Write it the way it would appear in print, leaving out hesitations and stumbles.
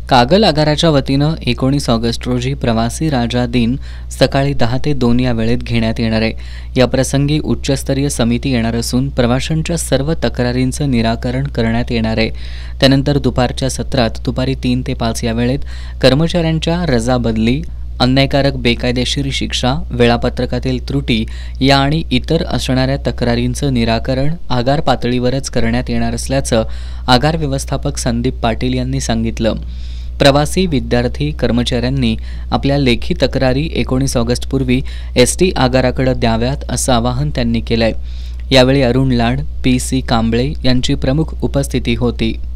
कागल आगाराच्या वतीनं 19 ऑगस्ट रोजी प्रवासी राजा दिन सकाळी 10 ते 2 या वेळेत घेण्यात येणार आहे। या प्रसंगी उच्चस्तरीय समिती येणार असून प्रवाशांच्या सर्व तक्रारींचं निराकरण करण्यात येणार आहे। त्यानंतर दुपारच्या सत्रात दुपारी 3 ते 5 या वेळेत कर्मचाऱ्यांच्या रजा बदली, अन्यायकारक बेकायदेशीर शिक्षा, वेळापत्रकातील त्रुटी या आणि इतर असणाऱ्या तक्रारींचं निराकरण आगार पातळीवरच करण्यात येणार असल्याचं आगार व्यवस्थापक संदीप पाटील यांनी सांगितलं। प्रवासी, विद्यार्थी, कर्मचाऱ्यांनी आपल्या लेखी तक्रारी 19 ऑगस्ट पूर्वी एसटी आगाराकडे द्याव्यात असं आवाहन त्यांनी केलंय। यावेळी अरुण लाड, पी.सी. कांबळे यांची प्रमुख उपस्थिती होती।